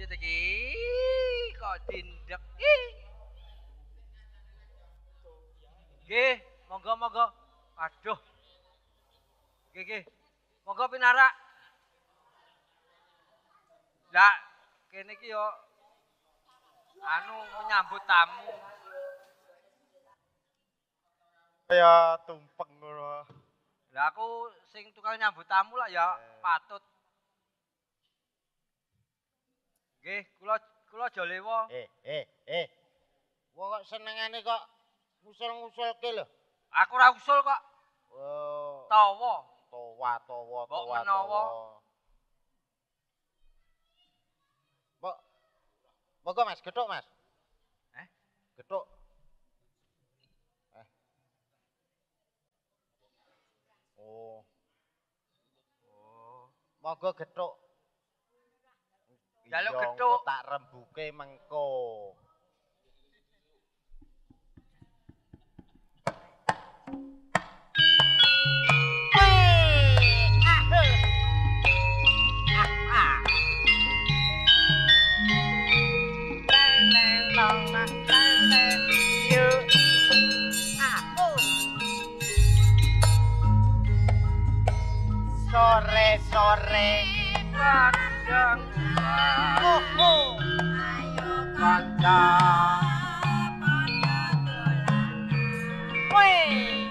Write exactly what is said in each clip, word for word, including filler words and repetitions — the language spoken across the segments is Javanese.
Piye iki? Kok dindek. Nggih, monggo-monggo. Aduh. Nggih, nggih. Monggo pinarak. Lah, kene iki yo anu menyambut tamu. Kaya tumpeng ngono. Lah aku sing tukang nyambut tamu lah ya patut. Nggih, kula kula aja lewo. Eh, eh, eh. Wong kok senengane kok ngusul-ngusulke lho. Aku ora usul kok. Oh. Tawa. Towa, towa, Mbok towa, menawa. towa. Mbok. Monggo Mas, gethuk Mas. Eh? Gethuk. Eh. Oh. Oh. Monggo gethuk. Jaluk Iya, gethuk. engko tak rembuke mengko. Sore-sore Kadang oh, oh. ayo kanca Wih.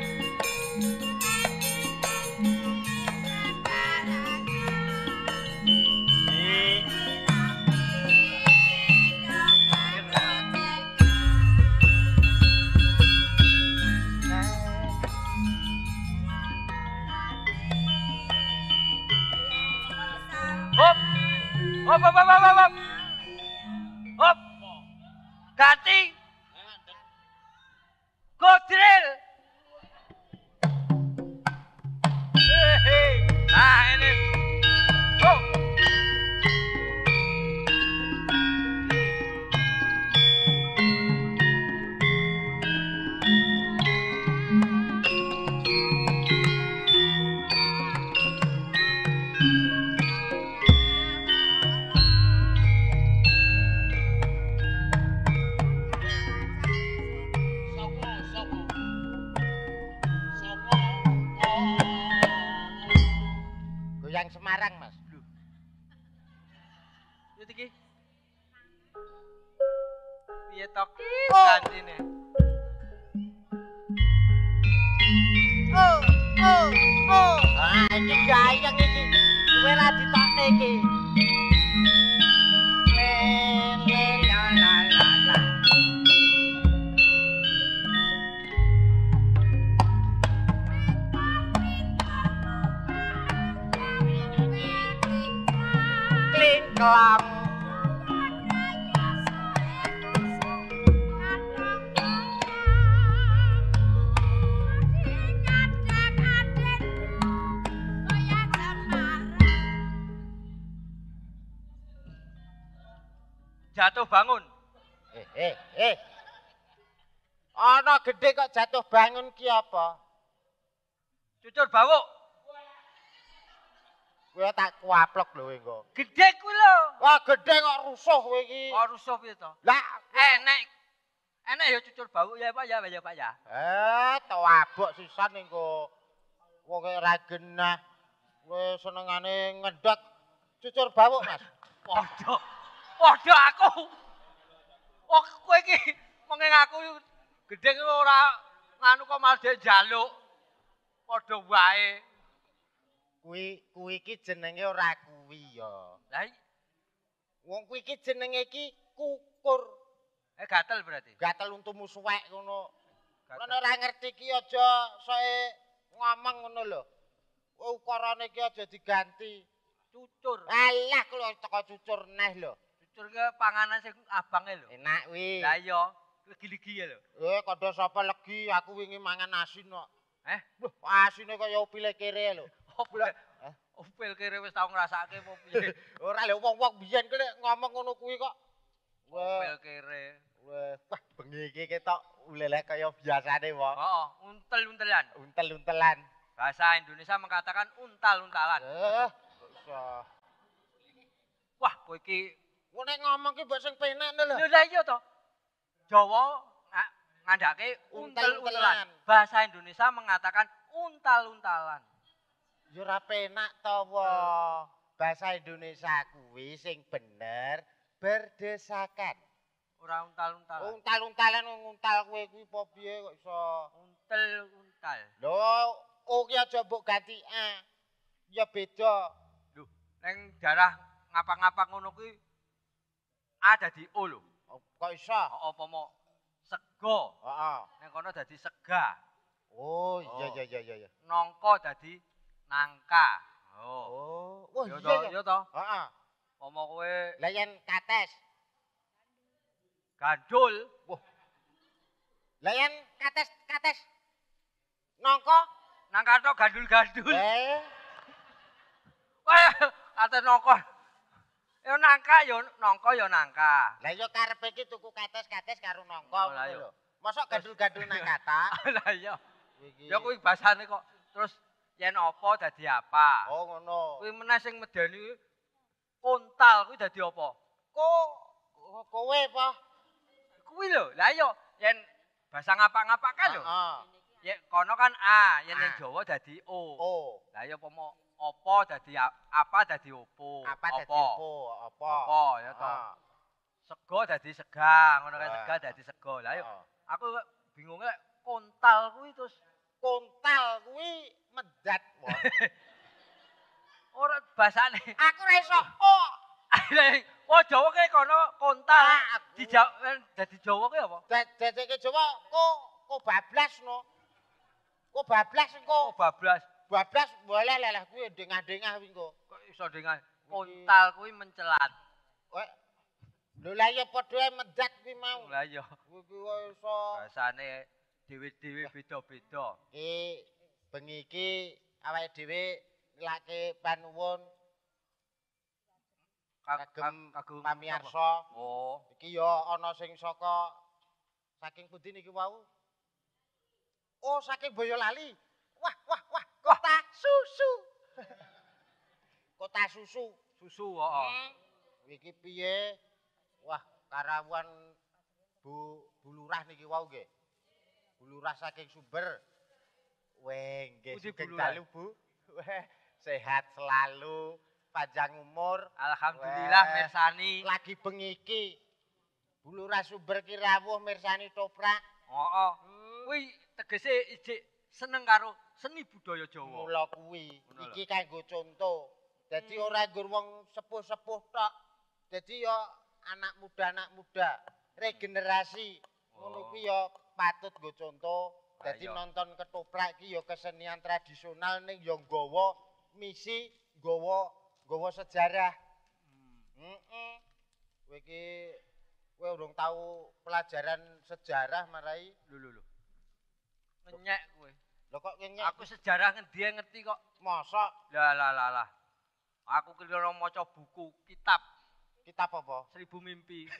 Hop. Hop hop hop hop hop. Hop. Ganti. Godril. Hehe. Nah ini. Oh. Goyang Semarang, Mas. Yo iki. Piye tok Oh. gantine? Oh, oh, oh. Ah, iki gayeng iki. Kowe ra ditokne iki. Le le la la la la. Klingklang. Jatuh bangun. Eh, eh, eh. Ana gedhe kok jatuh bangun ki apa? Cucur bawuk. Kowe tak kuaplok lho engko. Gedhe kuwi lho. Wah, gedhe kok rusuh kowe iki. Kok rusuh piye to? Lah, Enek. Enek ya cucur bawuk ya Pak ya, ya Pak ya. eh, tawabok sisan engko. Wong ora genah. Kowe senengane ngedot cucur bawuk, Mas. Padha. Padha aku. Oh, kowe iki menging aku gedhe ki ora nganu kok malah dhek njaluk. Padha wae. Kuwi kuwi iki jenenge ora kuwi ya. Lah Wong kuwi iki jenenge iki kukur. eh gatel berarti. Gatel untumu suwek ngono. Gatel. Lan ora ngerti ki aja soe ngomong ngono lho. Ukarane ki aja diganti. Cucur. Alah kulo teko cucur neh lho. Cucur ki panganan sing abange lho. Enak wi. Lah iya, legi-legi ya lho. Eh kandha sapa legi aku wingi mangan asin kok. Eh, Loh, asine kaya upile kere lho. opil. Opil kere wis tau ngrasake apa piye? Ora lho wong-wong biyen ki lek ngomong ngono kuwi kok. Opil kere. Wah, wah bengi iki ketok ulelek kaya biasane wong. Heeh, untel-untelan. Untel-untelan. Bahasa Indonesia mengatakan untal-untalan. Eh, iso. Wah, kowe iki Kok nek ngomong ki mbok sing penak lho. Lho lah iya to. Jawa nga- ngandake untel-untelan. Bahasa Indonesia mengatakan untal-untalan. Ya ora penak to wa. Bahasa Indonesia kuwi sing bener berdesakan. Ora untal-untalan. Untal-untalan nguntal kowe kuwi apa piye kok iso Untel-untal. lho o ki aja mbok ganti a. Ya beda. Lho, ning daerah ngapa-ngapa ngono kuwi A dadi O lho. Kok iso? Apa mau sego. Heeh. Ning kono dadi sega. Oh, iya iya iya iya. Nangka dadi nangka. Oh. Oh, wah Yo iya to, ya. yo to. Heeh. Apa kowe Lah yen kates. gandul, Wah. Lah yen kates kates nangka nangka tok gandul-gandul. eh Wah, ate nangka. Yo nangka yo nangka yo nangka. lah yo karepe iki tuku kates-kates karo nangka Oh, lah, ngono yo. lho. Mosok gandul-gandul nang kata. Lah iya. Iki. Ya kuwi basane kok. Terus yen apa dadi apa? Oh ngono. Kuwi meneh sing medeni kontal kuwi dadi apa? Ko kowe apa? Kuwi lho. Lah iya yen bahasa ngapak-ngapak kan lho. Heeh. Ya kono kan A, yen A. ning Jawa dadi O. Oh. Lah ya apa mau apa dadi a- apa dadi opo? Apa dadi opo? Apa? Apa ya to. Ah. Sego dadi sega, ngono kan Ah. sega dadi sego. Lah yo Ah. aku bingunge kontal kuwi terus Kontal kuwi medat wae. ora basane. Aku ora iso. Oh. Oh Jawa kae kono kontal. Ah, aku- Di Jawa dadi Jawa kae apa? Dadeke Jawa ko ko bablas no. Ko bablas Oh engko. bablas. Bablas boleh lelah kuwi dengah-dengah kuwi engko. Kok iso dengan kontal kuwi mencelat. Kowe lho lah ya padha medat kuwi mau. Lah iya Kuwi kok iso. bahasane dhewe-dhewe beda-beda. Iki bengi iki awake dhewe ngelake panuwun kagem Kagum pamirsa. Oh, Iki ya ana sing saka saking pundi niki wau? Oh, saking Boyolali. Wah, wah, wah, kota susu. Kota susu. susu heeh. Hmm. Iki piye? Wah, karawuhan Bu Bu Lurah niki wau nggih. Bu Lurah saking Sumber. Weh, nggih Pundi sugeng Bu Lurah? dalu, Bu. Weh, sehat selalu, panjang umur. Alhamdulillah Weh. mirsani. Lagi bengi iki. Bu Lurah Sumber ki rawuh mirsani toprak. Heeh. Kuwi tegese ijik seneng karo seni budaya Jawa. Mula kuwi Ngono lho. iki kanggo conto. Dadi ora nggo wong sepuh-sepuh tok. Dadi ya anak muda-anak muda, regenerasi. Ngono kuwi ya patut nggo conto. Dadi Ayo. nonton ketoprak iki ya kesenian tradisional ning ya nggawa misi, nggawa nggawa sejarah. Heeh. Kowe iki kowe urung tau pelajaran sejarah marai. Lho lho lho. Ngenyek kowe. Lho kok ngene Aku sejarah ngendi ngerti kok. mosok Lah lah lah lah. Aku kira maca buku kitab kitab apa? Seribu Mimpi.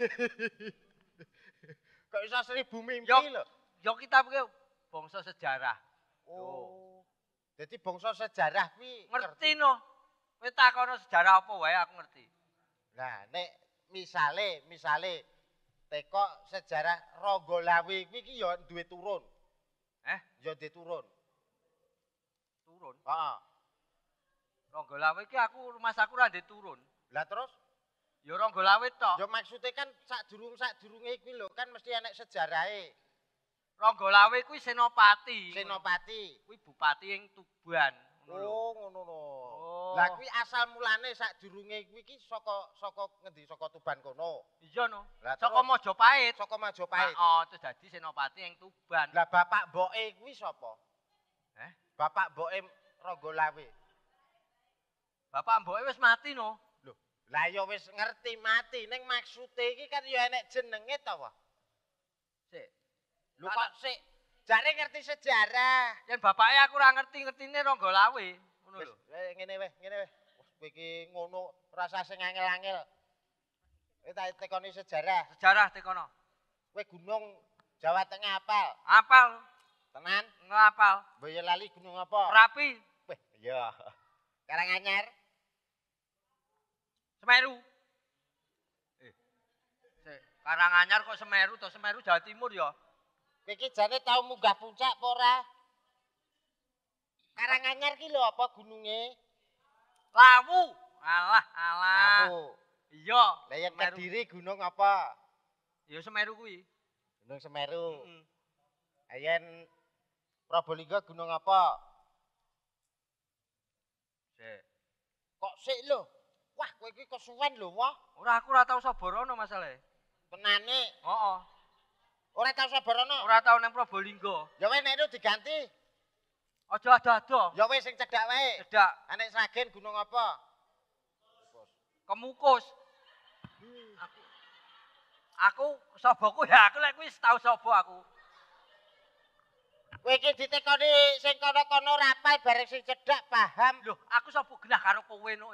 Kok iso seribu mimpi Yo. lho. Yo kitab ki bangsa sejarah. Oh. Jadi bangsa sejarah kuwi Ngerti no. Kowe takono sejarah apa wae aku ngerti. Nah, nek misale, misale teko sejarah Rogolawe kuwi ki ya duwe turun. Eh, Ya duwe turun. turun. Heeh. Ronggolawe iki aku rumah saku ra ndek turun. Lah terus Ya Ronggolawe tok. ya maksudnya kan sadurung sadurunge kuwi lho kan mesti enek sejarahe. Ronggolawe kuwi senopati. Senopati. Kuwi bupati ing Tuban. Ngono lho. Oh, ngono lho. Oh. Lah kuwi asal mulane sadurunge kuwi ki saka saka ngendi? Saka Tuban kono. Iya no. Lah Saka terus Majapahit. saka Majapahit. Oh, terus dadi senopati ing Tuban. Lah bapak mboke kuwi sapa? Eh, Bapak mboke Rogolawe. bapak mboke wis mati no. Lho, lah ya wis ngerti mati ning maksude iki kan ya enek jenenge ta wae. Sik. Lho kok sik jare ngerti sejarah. Yen bapake aku ora ngerti-ngertine Ronggolawe. Ngono Wis lho. eh, ngene weh, ngene weh. Wes kowe iki ngono rasa sing angel-angel. Kowe tak tekoni sejarah. Sejarah tekono. Kowe gunung Jawa Tengah apal? Apal, Tenan? ngapal. Boyolali gunung apa? Rapi, Weh, iya. Karanganyar. Semeru. Eh, Karanganyar kok Semeru to Semeru Jawa Timur ya. Kowe iki jane tau munggah puncak apa ora? Karanganyar ki lho apa gununge? Lawu. Alah, alah. Lawu. Iya. Lah yen Semeru. Kediri gunung apa? Ya Semeru kuwi. Gunung Semeru. Heeh. Ayen Probolinggo gunung apa? Sik. Kok sik lho? Wah, kowe iki kesuwen lho, wah. Ora aku ora tau Saborono masalahe. Tenane, Heeh. ora tau Saborono. Ora tau nang Probolinggo. Ya wis nek itu diganti. Aja ada-ada. Ya wis sing cedhak wae. Cedak. Anek Sragen gunung apa? Kemukus. Aku Aku soboku ya aku lek kuwi tau sobo aku. Kowe iki ditekoni sing kono-kono rapal bareng sing cedhak paham. Loh, aku sobo genah karo kowe no.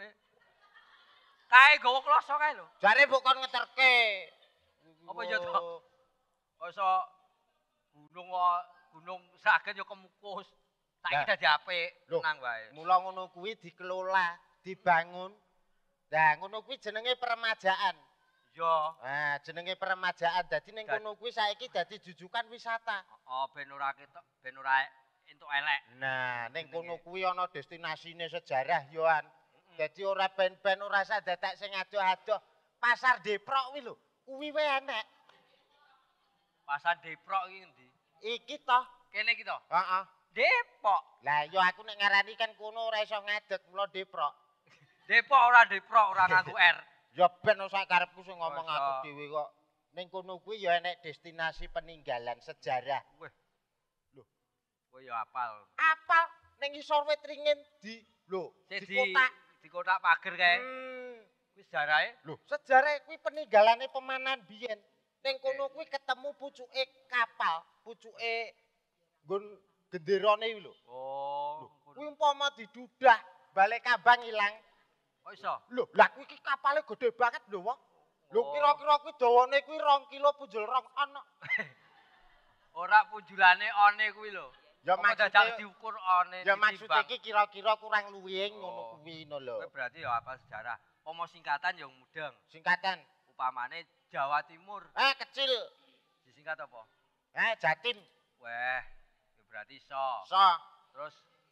Kae gawa kloso kae lho. Jare mbok kon ngeterke. Apa ya to? Masa gunung kok gunung Sragen ya kemukus. Saiki Lah. dadi apik, Loh, tenang wae. Mula ngono kuwi dikelola, dibangun. Nah, ngono kuwi jenenge peremajaan. Iya. Nah, jenenge peremajaan. Dadi ning Dad- kono kuwi saiki dadi jujukan wisata. Oh, ben ora ketok, ben ora entuk elek. Nah, ning Jenenge. kono kuwi ana destinasine sejarah yoan. Dadi ora ben-ben ora sadetek sing adoh-adoh. Pasar Deprok kuwi lho, kuwi wae enek. Pasar Deprok iki endi? Iki toh. Kene iki to. Heeh. Depok. Lah yo aku nek ngarani kan kono ora iso ngadeg, mula Deprok. Depok ora Deprok, ora nganggo R. Ya ben sak karepku sing ngomong Masa. aku dhewe kok. Ning kono kuwi ya enek destinasi peninggalan sejarah. Wih. Loh. Kowe ya apal. Apa ning isor wit ringin di lho, Sik di di kotak. di kotak pager kae. Hmm. Kuwi sejarahe. Lho, sejarah kuwi peninggalane pemanan biyen. Ning kono kuwi ketemu pucuke kapal, pucuke nggon genderane kuwi lho. Oh. Kuwi umpama didudah, balik kabang ilang. Kok iso? Lho, lah kuwi iki kapale gede banget lho, wong. Lho Oh. kira-kira kuwi dawane kuwi rong kilo punjul rong ana. Ora punjulane one kuwi lho. Ya Apa maksude dadak diukur one. ya maksude ditimbang. iki kira-kira kurang luwih Oh. ngono kuwi no lho. Kowe berarti ya apa sejarah. Pomo singkatan yang mudeng. Singkatan. Upamane Jawa Timur. Eh kecil. Disingkat apa? Eh Jatim. Weh, ya berarti iso. So, Terus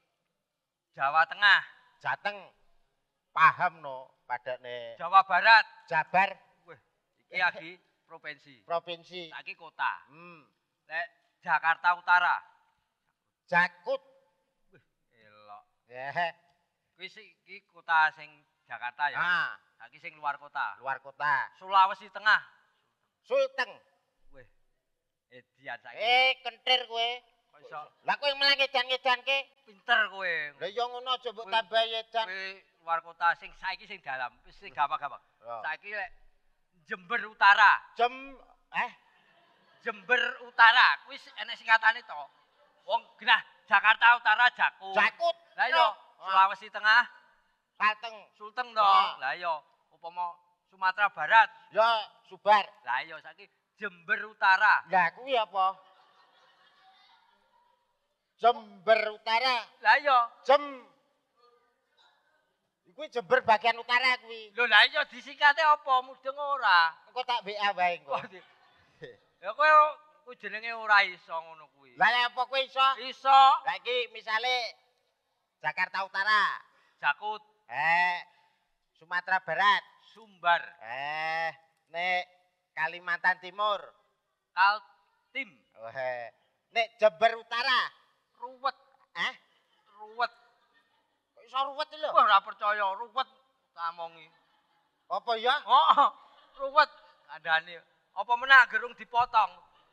Jawa Tengah, Jateng. Paham no padane Jawa Barat. Jabar Wih, iki lagi provinsi. provinsi. Saiki kota. Hmm. Lek Jakarta Utara. Jakut. Elok. Eh, Kuwi sing- iki kota sing Jakarta ya. ah, Saiki sing luar kota. luar kota. Sulawesi Tengah. Sulteng. Wih. Edian saiki. Eh, kentir kowe. Kok iso Lah kowe malah ngedan-ngedanke. pinter kowe. Lah ya ngono aja mbok Kowe- tambah edan. Kowe luar kota sing saiki sing dalam, wis sing gampang-gampang. Ya. Saiki lek Jember Utara. Jem eh Jember Utara, kuwi enek singkatane to. Wong genah Jakarta Utara Jakut. Jakut. Lah iya, Ah. Sulawesi Tengah Kalteng. Sulteng to. Ah. Lah iya, upama Sumatera Barat. Ya Subar. Lah iya saiki Jember Utara. Lah kuwi apa? Jember Utara. Lah iya. Jem. Kuwi Jember bagian utara kuwi. Lho lah iya disingkate apa? Mudeng ora. Engko tak W A wae engko. Kok di- Ya kowe kuwi jenenge ora iso ngono kuwi. Lah ya apa kowe iso? Iso Lah iki misale Jakarta Utara. Jakut, Eh Sumatera Barat. Sumbar, Eh nek Kalimantan Timur. Kaltim, Oh, eh. Nek Jember Utara. ruwet, Eh ruwet. kok iso ruwet iki lho? Wah ora percaya ruwet tamongi. Apa ya? Oh, ruwet kandhane. Apa menah gerung dipotong?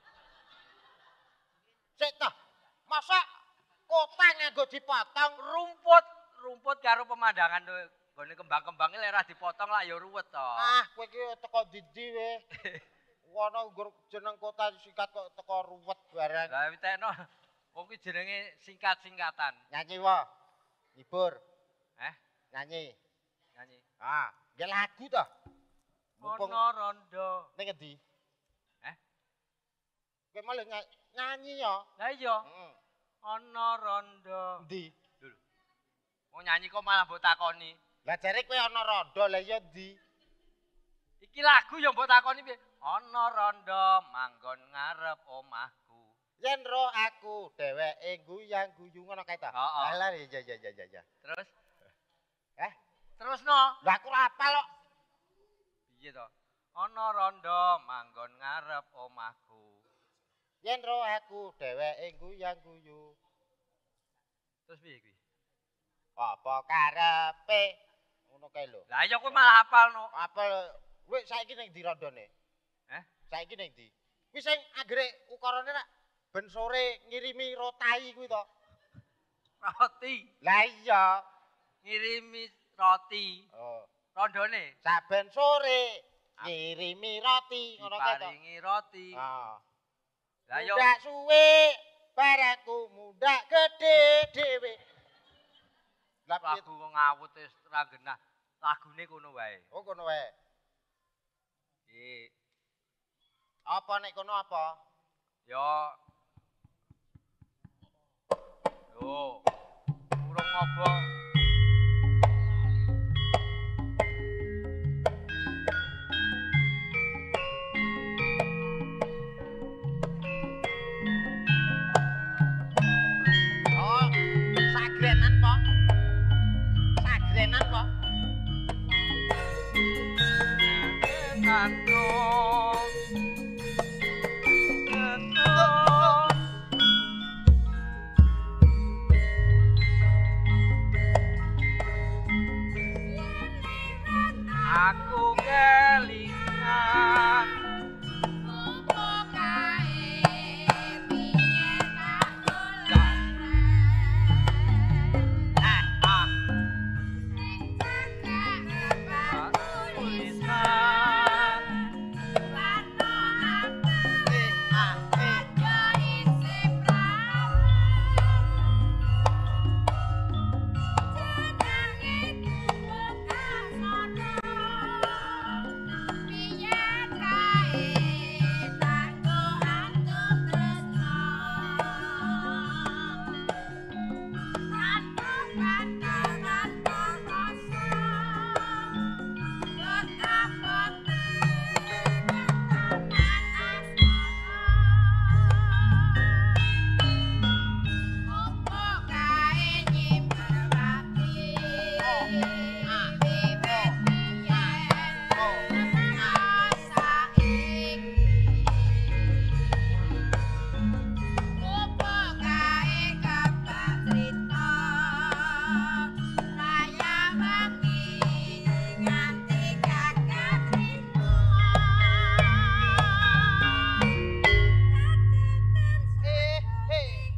Sik toh. Masa kota nganggo dipotong? Rumput, rumput karo pemandangan tuh. Gone kembang-kembangnya lek ora dipotong lah ya ruwet to. Ah, kowe iki teko ndi we? Wono nggur jeneng kota singkat kok teko ruwet barang. Lah witekno wong ki jenenge singkat-singkatan. Nyanyi wa. Hibur. Eh, Nyanyi. nyanyi. Ah, nggih lagu toh. Mumpung Ono rondo. ning endi? Eh? Kowe malah ny- nyanyi ya. Lah iya, Heeh. ono rondo. Endi? Lho. Wong nyanyi kok malah mbok takoni. Lah jare kowe ana rondo lah ya endi? Iki lagu ya mbok takoni piye? ana rondo manggon ngarep omahku. Yen ro aku dheweke guyang-guyu ngono kae ta. Heeh. Lah ya ya ya ya. Terus Eh, terusno. lah aku ora apal kok. Piye to? Ana rondo manggon ngarep omahku. Yen ro aku dheweke guyang-guyu. Terus piye kuwi? Apa karepe? Ngono kae lho. Lah ya kowe malah hafalno. Apel kowe saiki ning ndi rondone? Eh? Saiki ning ndi? Kuwi sing anggere ukarane rak ben sore ngirimi rotai kuwi to. Roti. Lah iya. Ngirimi roti. Oh, Rondone saben sore ngirimi roti ngono kae to. diparingi roti. Ah. Lah yo Mudak suwe barangku mudak gede dhewe. Lah piye? lagu ngawut wis ra genah. Lagune kono wae. Oh kono wae. Iki Apa nek kono apa? yo Yo. Urung ngopo. Oh, sagrenan po. Sagrenan po. Tanto. Aku kelingan Ah, ah tulisan eh, ah, eh. Eh, eh.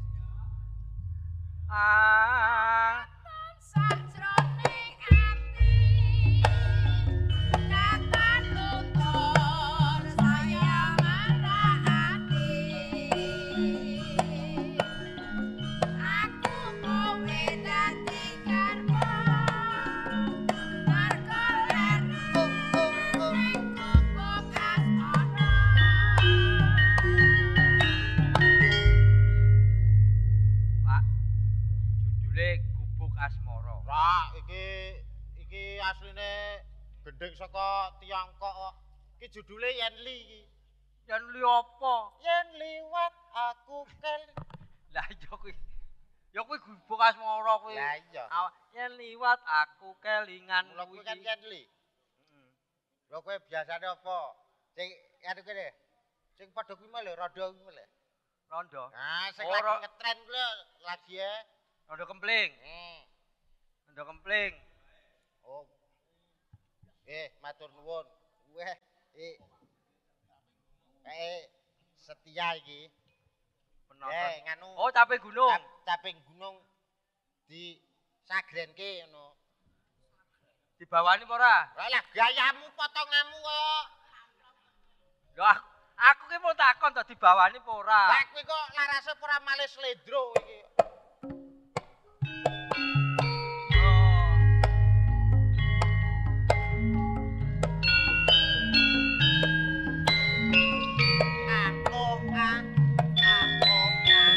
ah Pak judule Gubuk Asmara. Ra, iki iki asline gendeng saka Tiongkok kok. Iki judule Yenli iki. Yen li apa? Yen liwat aku kel. Lah iya kuwi. Ya kuwi Gubuk Asmara kuwi. Lah iya. Aw- Yen liwat aku kelingan Mula kuwi kuwi. kan Yenli. Heeh. Lho kowe biasane apa? Sing anu kene. Sing padha kuwi mah lho, rada kuwi mah lho. Rondo. Nah, sing Ora- lagi ngetren kuwi lho, lagi ya. Rondo kempling. Hmm. Rondo kempling. Oh. Eh, matur nuwun. Weh, eh. Eh, setia iki. Penonton. Eh, nganu. Oh, Cape Gunung. Cap- caping gunung di sagrenke ngono. Dibawani apa ora? Lah lah gayamu potonganmu kok. Lho aku, aku ki mau takon to dibawani apa ora? Lah kuwi kok larase ora malih sledro iki. Oh. Ah oh ah ah oh ah.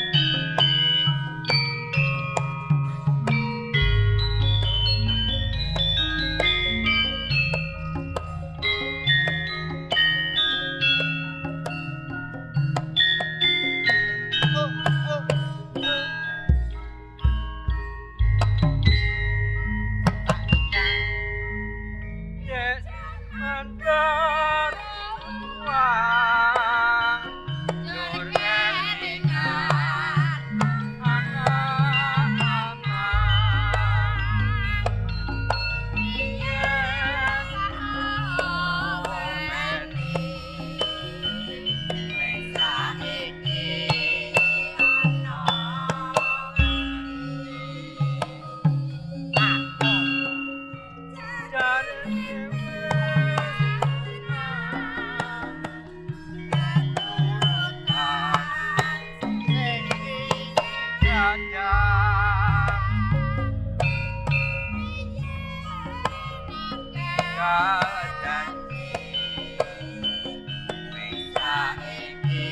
janji wis saiki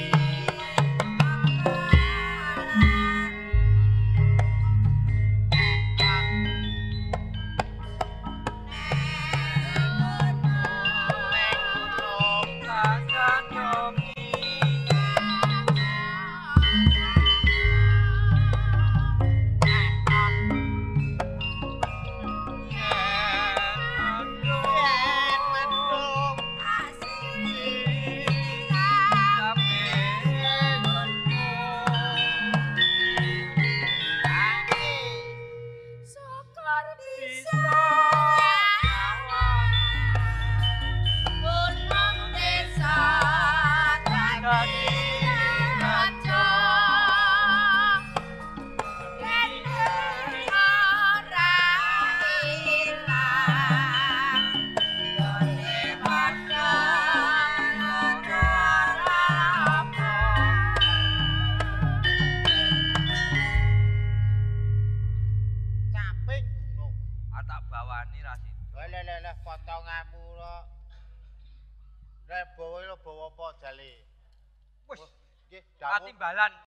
Bawa apa jale? Wis, nggih, dawuh. katimbalan.